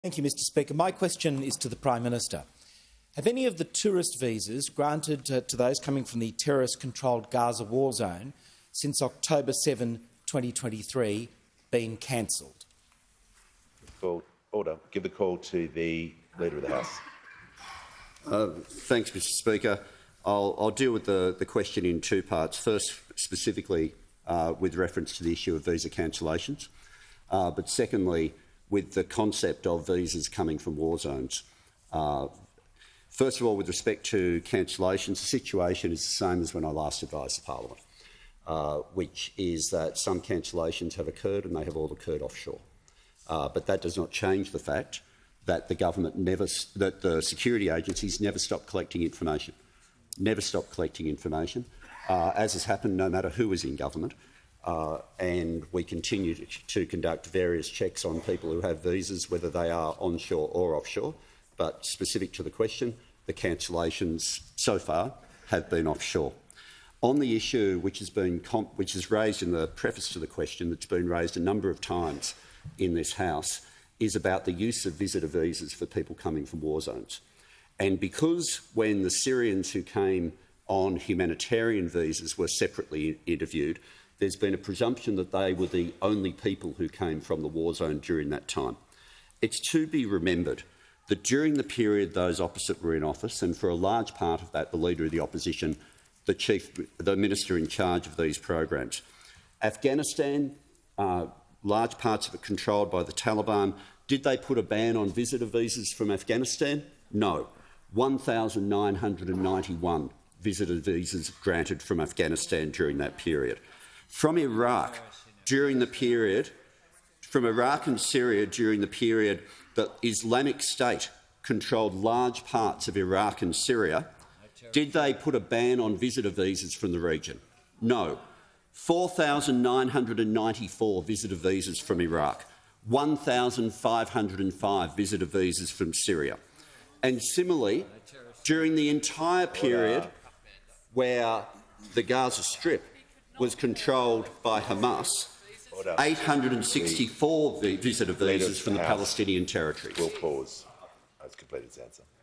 Thank you, Mr Speaker. My question is to the Prime Minister. Have any of the tourist visas granted to those coming from the terrorist-controlled Gaza war zone since October 7, 2023 been cancelled? Order. Give the call to the Leader of the House. Thanks, Mr Speaker. I'll deal with the question in two parts. First, specifically with reference to the issue of visa cancellations, but secondly, with the concept of visas coming from war zones. First of all, with respect to cancellations, the situation is the same as when I last advised the Parliament, which is that some cancellations have occurred and they have all occurred offshore. But that does not change the fact that the government that the security agencies never stop collecting information. Never stop collecting information, as has happened no matter who is in government. And we continue to conduct various checks on people who have visas, whether they are onshore or offshore. But specific to the question, the cancellations so far have been offshore. On the issue which is raised in the preface to the question, that's been raised a number of times in this House, is about the use of visitor visas for people coming from war zones. And because when the Syrians who came on humanitarian visas were separately interviewed, there's been a presumption that they were the only people who came from the war zone during that time. It's to be remembered that during the period those opposite were in office, and for a large part of that the Leader of the Opposition, the Minister in charge of these programs, Afghanistan, large parts of it controlled by the Taliban, did they put a ban on visitor visas from Afghanistan? No. 1,991 visitor visas granted from Afghanistan during that period. From Iraq, during the period, from Iraq and Syria during the period that Islamic State controlled large parts of Iraq and Syria, did they put a ban on visitor visas from the region? No. 4,994 visitor visas from Iraq, 1,505 visitor visas from Syria. And similarly, during the entire period where the Gaza Strip was controlled by Hamas, 864 visitor visas from the Palestinian territories. We'll pause. I've completed his answer.